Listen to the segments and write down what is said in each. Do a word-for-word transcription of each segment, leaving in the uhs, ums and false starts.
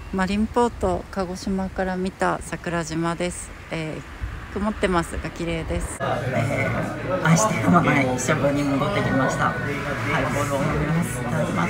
マリンポート鹿児島から見た桜島です。えー、曇ってますが綺麗です。えー、愛してやまないシャボに戻ってきました。ハイボールを飲みます。いただきます。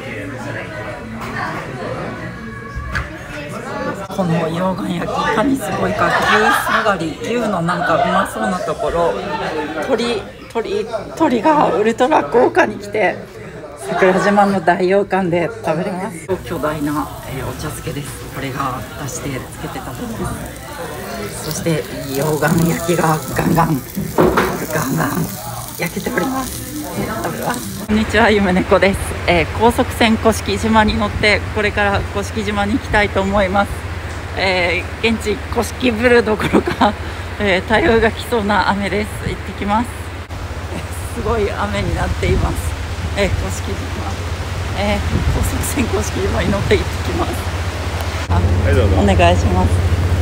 この溶岩焼きいかにすごいか、牛さがり、牛のなんかうまそうなところ、鳥鳥鳥がウルトラ豪華に来て、桜島の大洋館で食べれます。巨大な、えー、お茶漬けです。これが出してつけて食べます。そして溶岩焼きがガンガンガンガン焼けております。食べます。こんにちは、ゆめねこです。えー、高速船甑島に乗ってこれから甑島に行きたいと思います。えー、現地甑ブルーどころか、えー、台風が来そうな雨です。行ってきます。えー、すごい雨になっています。えー、甑島、えー、高速船甑島に乗って行ってきます。あ、はい、どうぞお願いします。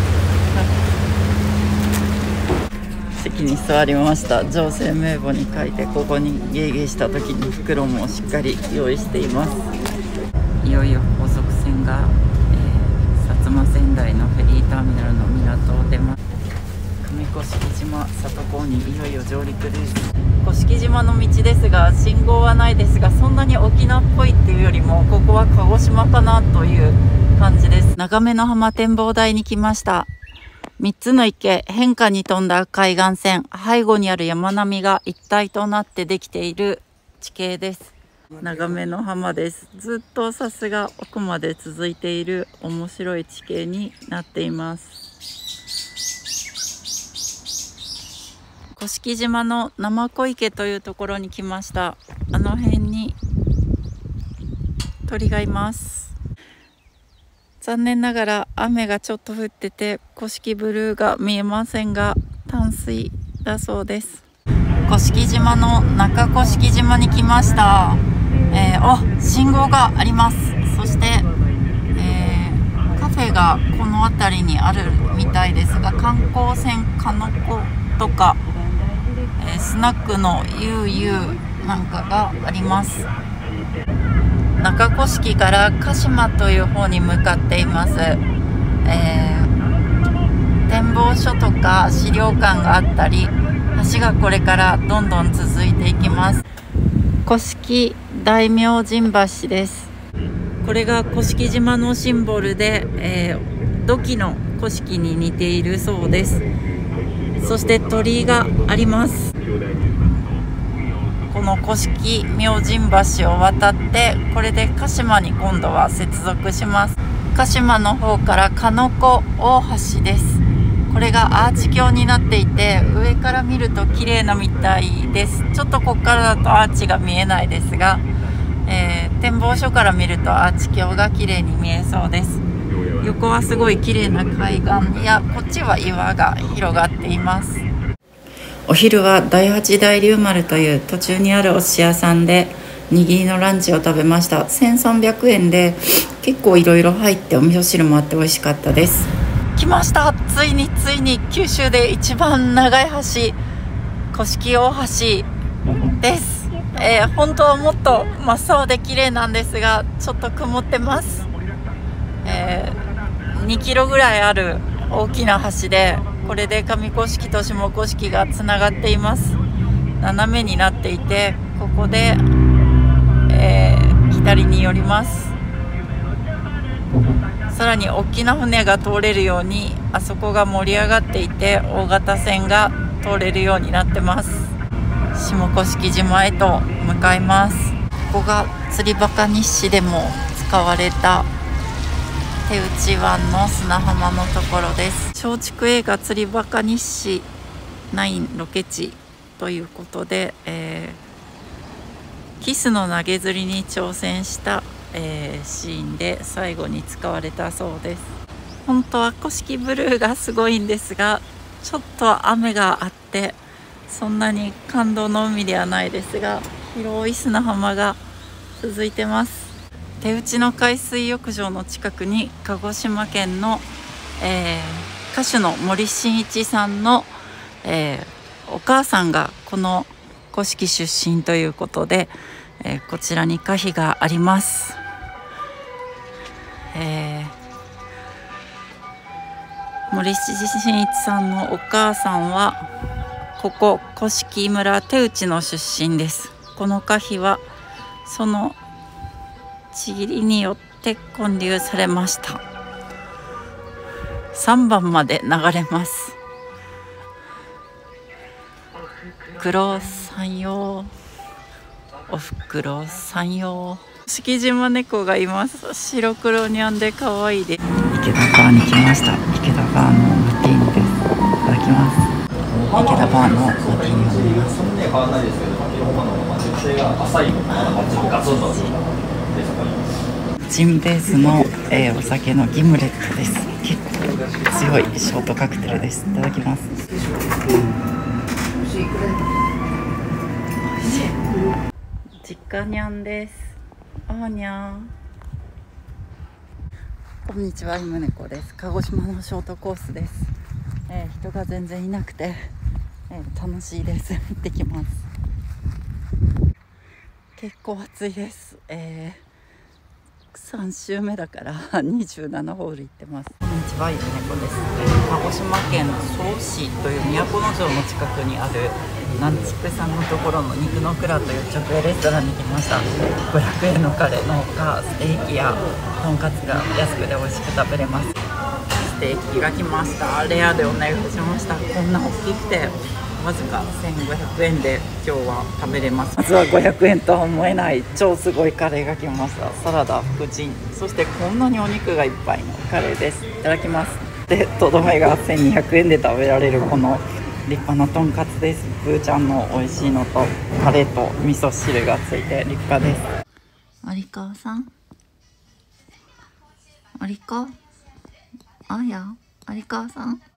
席に座りました。乗船名簿に書いて、ここにゲーゲーした時に袋もしっかり用意しています。いよいよ高速船が、えー、薩摩川内のフェリーターミナルの港を出ます。上甑島里港にいよいよ上陸です。甑島の道ですが、信号はないですが、そんなに沖縄っぽいっていうよりも、ここは鹿児島かなという感じです。長目の浜展望台に来ました。みっつの池、変化に富んだ海岸線、背後にある山並みが一体となってできている地形です。長目の浜です。ずっとさすが奥まで続いている面白い地形になっています。甑島の生子池というところに来ました。あの辺に鳥がいます。残念ながら雨がちょっと降ってて、甑ブルーが見えませんが、淡水だそうです。甑島の中甑島に来ました。えー、お、信号があります。そして、えー、カフェがこの辺りにあるみたいですが、観光船かの子とか、えー、スナックのゆうゆうなんかがあります。中甑から鹿島という方に向かっています。えー、展望所とか資料館があったり、橋がこれからどんどん続いていきます。甑大明神橋です。これが甑島のシンボルで、えー、土器の古式に似ているそうです。そして鳥居があります。この甑明神橋を渡って、これで鹿島に今度は接続します。鹿島の方から鹿の子大橋です。これがアーチ橋になっていて、上から見ると綺麗なみたいです。ちょっとここからだとアーチが見えないですが、えー、展望所から見るとアーチ橋が綺麗に見えそうです。横はすごい綺麗な海岸や、こっちは岩が広がっています。お昼は第八大龍丸という途中にあるお寿司屋さんで握りのランチを食べました。せんさんびゃくえんで結構いろいろ入って、お味噌汁もあって美味しかったです。来ました。ついについに九州で一番長い橋、甑大橋です。えー、本当はもっと真っ青で綺麗なんですが、ちょっと曇ってます。えー、にキロぐらいある大きな橋で、これで上甑と下甑がつながっています。斜めになっていて、ここで、えー、左に寄ります。さらに大きな船が通れるように、あそこが盛り上がっていて、大型船が通れるようになってます。下甑島へと向かいます。ここが釣りバカ日誌でも使われた手打湾の砂浜のところです。松竹映画釣りバカ日誌ナインロケ地ということで、えー、キスの投げ釣りに挑戦した、えー、シーンで最後に使われたそうです。本当は甑ブルーがすごいんですが、ちょっと雨があってそんなに感動の海ではないですが、広い砂浜が続いてます。手打ちの海水浴場の近くに鹿児島県の、えー、歌手の森進一さんの、えー、お母さんがこの甑出身ということで、えー、こちらに歌碑があります。えー森進一さんのお母さんはここ甑村手打の出身です。この歌碑はそのちぎりによって建立されました。さんばんまで流れます。黒山陽、おふくろ山陽、敷島猫がいます。白黒にゃんで可愛いです。池田バーに来ました。池田バーのマティーニです。いただきます。池田バーのマティーニを飲みます。ジンベースの、えー、お酒のギムレットです。結構強いショートカクテルです。いただきます。実家にゃんです。あーにゃん。こんにちは、いむねこです。鹿児島のショートコースです。えー、人が全然いなくて、えー、楽しいです。行ってきます。結構暑いです。えー、さん週目だからにじゅうななホール行ってます。こんにちは、いむねこです。えー、鹿児島県曽於市という都城の近くにある南筑さんのところの肉の蔵という直営レストランに来ました。ごひゃくえんのカレーのほかステーキやとんかつが安くで美味しく食べれます。ステーキが来ました。レアでお願いしました。こんな大きくてわずかせんごひゃくえんで今日は食べれます。まずはごひゃくえんとは思えない超すごいカレーが来ました。サラダ、福神、そしてこんなにお肉がいっぱいのカレーです。いただきます。で、とどめがせんにひゃくえんで食べられるこの立派なとんかつです。ブーちゃんの美味しいのとタレと味噌汁がついて立派です。有川さん、有川、あや有川さん。